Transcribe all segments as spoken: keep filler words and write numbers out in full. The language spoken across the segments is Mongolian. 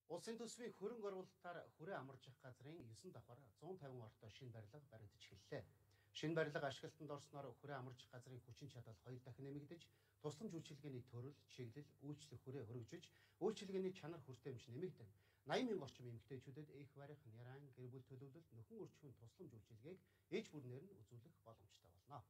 Улсын төсвийн хөрөнгө оруулалтаар хүрээ амарч газрын есөн давхар зуун тавин ортой шинэ барилга баригдаж эхэллээ. Шинэ барилга ашиглалтанд орсноор хүрээ амарч газрын хүчин чадал хоёр дахин нэмэгдэж, тусламж үйлчилгээний төрөл, чиглэл, үйлчлэх хүрээ хөргөжөж, үйлчилгээний чанар хүртээмж нэмэгдэн, найман мянган орчим эмэгтэйчүүдэд их барих, нярайн, гэр бүл төлөвлөлт, нөхөн үржихийн тусламж үйлчилгээг ээж бүрнээр нь үзүүлэх боломжтой болно.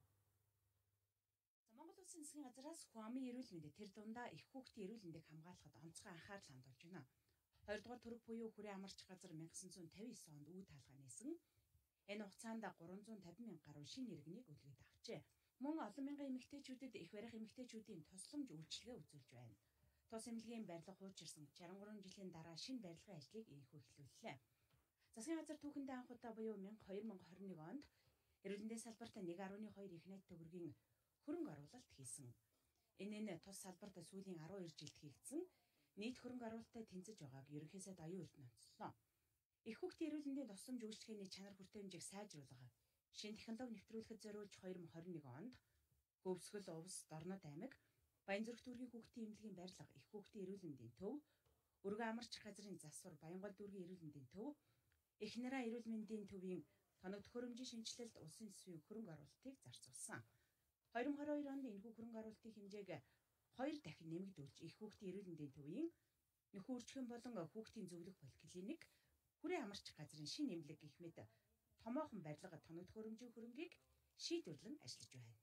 Монгол Улсын засгийн газраас хүн амын эрүүл мэндэд тэр дундаа их хүүхдийн эрүүл мэндийг хамгаалахад онцгой анхаарал хандуулж байна. Хоёрдугаар төрөг буюу хүрээ амарч газар 천구 тавьдесят девять онд үе таалгаа нээсэн. Энэ хугацаанд гурван зуун тавин мянга гаруй шинэ иргэнийг үлгээд авчээ. Мөн олон мянган эмэгтэйчүүдэд их барих эмэгтэйчүүдийн тусламж үйлчилгээ үзүүлж байна. Тус эмнэлгийн барилга хуучирсан шаран гурван жилийн дараа шинэ барилгын ажлыг энхүү эхлүүллээ. Засгийн газар түүхэндээ анх удаа буюу хоёр мянга хорин нэг онд эрүүл мэндийн салбарт нэг гаруй хоёр их найт төгрөгийн хөрөнгө оруулалт хийсэн. Энэ нь тус салбарт сүүлийн арван хоёр жилд хийгдсэн нийт хөрөнгө оруулалтад тэнцэж байгааг ерөнхий сайд оюун эрдэнэ онцлоо. Их хүүхдийн эрүүл мэндийн тусламж үйлчлэгээний чанар хүртээмжийг сайжруулах, шинэ технологи нэвтрүүлэхэд зориулж хоёр мянга хорин нэг онд Хөвсгөл, Увс, Дорнод аймаг, Баянзүрх дүүргийн хүүхдийн эмнэлгийн барилга, их хүүхдийн эрүүл мэндийн төв, Өргөн амарч газрын засвар, Баянгол дүүргийн эрүүл мэндийн төв, Их нараа эрүүл мэндийн төвийн тоног төхөөрөмжийн шинжилэлд улсын төсвийн хөрөнгө оруулалтыг зарцуулсан. хоёр мянга хорин хоёр онд энэхүү хөрөнгө оруулалтын хэмжээг хоёр дахин нэмэгдүүлж, их хүүхдийн эрүүл мэндийн төвийн нөхөн үржихэн болон хүүхдийн зөвлөх поликлиник, хүрээ амарч газрын шинэ эмнэлэг гэх мэт томоохон барилга, тоног төхөөрөмжийн хөрөнгийг шийдвэрлэн ажиллаж байна.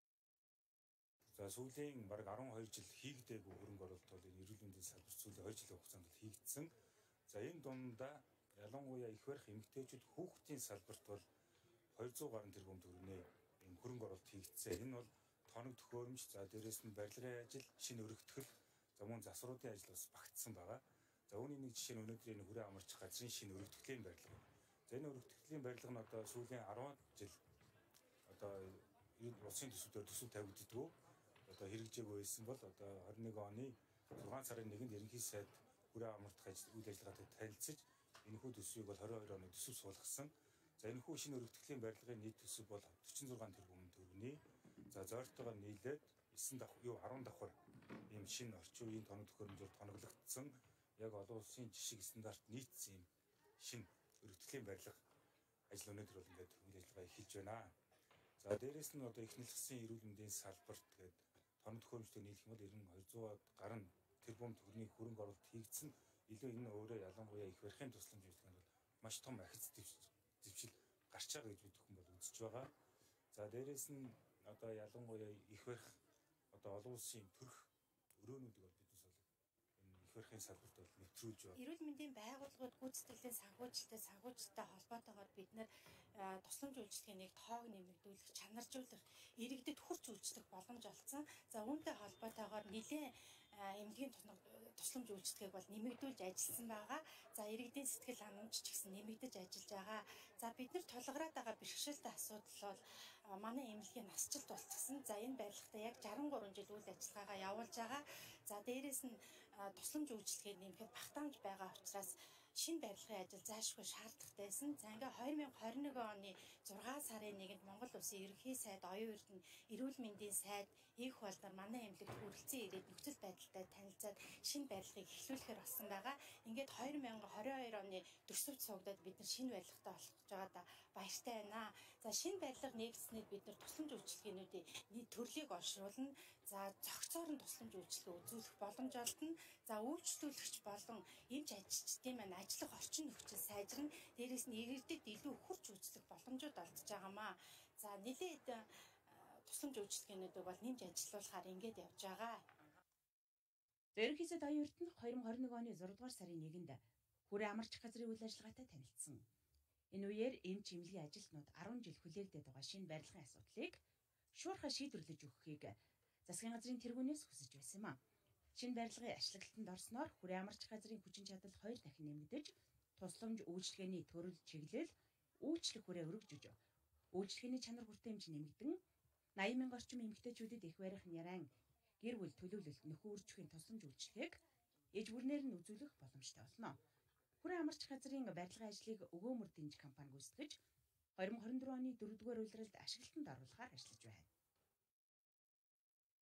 За сүүлийн бараг арван хоёр жил хийгдээгүй хөрөнгө оруулалт бол энэ эрүүл мэндийн салбарт сүүлийн хоёр жилийн хугацаанд хийгдсэн. За энэ дундаа ялангуяа их барих эмэгтэйчүүд хүүхдийн салбарт бол хоёр зуун гаруй тэрбум төгрөгийн энэ хөрөнгө оруулалт хийгдсэн. Энэ бол тоног төхөөрөмж, за дээрээс нь барилгын ажил, шинэ өргөтгөл, за мөн засваруудын ажил бас багтсан байгаа. За үүний нэг жишээ нь өнөөдөр энэ хүрээ амарч газрын шинэ өргөтгөлийн барилга. За энэ өргөтгөлийн барилга нь одоо сүүлийн арван жил одоо улсын төсвөөр төсөв тавигддгүү одоо хэрэгжээгүй байсан бол одоо хорин нэг оны зургаан сарын нэгэнд ерөнхий сайд хүрээ амарч ажил үйл ажиллагаатай танилцж энэхүү төсвийг бол хорин хоёр оны төсөв суулгасан. За энэхүү шинэ өргөтгөлийн барилгын нийт төсөв бол дөрвөн зургаан тэрбум төгрөгийн. За зорилтойгоо нийлээд есөн давхар юу арван давхар ийм шинэ орчин үеийн тоног төхөөрөмжөөр тоноглогдсон яг олон улсын жишг стандарт нийцсэн ийм шинэ өргөтгөлийн барилга ажил өнөөдөр бол ингээд үйл ажиллагаа эхэлж байна. За дээрээс нь одоо эхнэлгсэн эрүүл мэндийн салбарт тэгээд тоног төхөөрөмжтэй нийлэх юм бол ер нь хоёр зуун гаруй тэрбум төгрөгийн хөрөнгө оруулалт хийгдсэн. Илүү энэ өөрөө ялангуяа их барихын тусламж үйлчлэгэнд бол маш том ахиц зэвсэл гарч байгаа гэж бид бүхэн бол үзэж байгаа. За дээрээс нь одоо ялангуяа их барих одоо олон улсын төрх өрөөнүүдийг бол биднес бол энэ их барихын салбарт бол нэвтрүүлж байна. Эрүүл мэндийн байгууллагууд гүйцэтгэлийн санхүүжилттэй санхүүжилттэй холбоотойгоор бид нэр тусламж үйлчлэгээнийг тоог нэмэгдүүлэх, чанаржуулах, иргэдэд хүрч үйлчлэх боломж олгосон. За үүнтэй холбоотойгоор нэлээд эмнэлгийн тусламж үйлчлэгээг бол нэмэгдүүлж ажилласан байгаа. За иргэдийн сэтгэл ханамж ч гэсэн нэмэгдэж ажиллаж байгаа. За бид нар тулгараад байгаа бэрхшээлтэй асуудал бол манай эмнэлгийн насжилт болчихсон. За энэ барилгатай яг жаран гурван жил үйл ажиллагаагаа явуулж байгаа. За дээрээс нь тусламж үйлчлэгээ нэмэхэд багтаамж байгаа учраас шинэ барилгын ажил заашгүй шаардлагатай байсан. За ингээ хоёр мянга хорин нэг оны зургаан сарын нэгэнд Монгол Улсын ерөнхий сайд оюун эрдэнэ эрүүл мэндийн сайд их болдор манай эмнэлэгт хүрэлцэн ирээд нөхцөл байдалтай танилцаад шинэ барилгыг эхлүүлэхээр болсон байгаа. Ингээд хоёр мянга хорин хоёр оны төсөвт суугдаад бид нар шинэ барилгатай болох гэж байгаа баяртай байна. За шинэ барилга нэгдснээр бид нар тусламж үйлчлэгээнүүдийн нийт төрлийг олшруулна. За зохицоор нь тусламж үйлчлэгээ үзүүлэх боломж олдно. За үйлчлүүлэгч болон эмч ажилчдын маань ажиллах орчин нөхцөл сайжирна. Дээрээс нь иргэдэд илүү хүрч үзэх боломжууд олдож байгаамаа. За нэлээд тусламж үйлчлэгээнүүдийг бол нэмж ажилуулахаар ингэж явж байгаа. Ерөнхий сайд оюун эрдэнэ хоёр мянга хорин нэг оны зургаадугаар сарын нэгэнд хүрээ амарч газрын үйл ажиллагаатай танилцсан. Энэ үеэр эмч эмнэлгийн ажилтнууд арван жил хүлээгдээд байгаа шинэ барилгын асуудлыг шуурхай шийдвэрлэж өгөхийг засгийн газрын тэргүүнээс хүсэж байсан юм а. Шинэ барилгын ашиглалтанд орсноор хүрээ амарч газрын хүчин чадал хоёр дахин нэмэгдэж, тусламж үйлчлэгээний төрөл, чиглэл, үйлчлэх хүрээ өргөжөж, үйлчлэгээний чанар хүртээмж нэмэгдэн, найман мянган орчим эмэгтэйчүүдэд их барих, нярайн, гэр бүл төлөвлөлт, нөхөн үржихийн тусламж үйлчлэгээг ээж бүрнээр нь үзүүлэх боломжтой болно. Хүрээ амарч газрын барилгын ажлыг Өгөөмөр Дэнж компани гүйцэтгэж, хоёр мянга хорин дөрвөн оны дөрөвдүгээр улиралд ашиглалтанд оруулахаар ажиллаж байна.